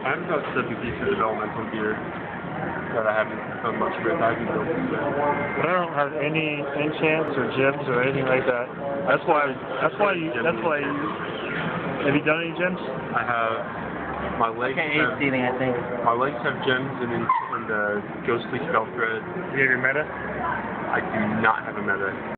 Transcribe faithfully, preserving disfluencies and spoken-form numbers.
I haven't got seven pieces of developmental gear that I haven't done much with. I haven't built it. But I don't have any enchants or gems or anything like that. That's why. That's why you. That's why you. Have you done any gems? I have. My legs Okay, have. stealing, I think. My legs have gems and in, in the ghostly spell thread. Do you have your meta? I do not have a meta.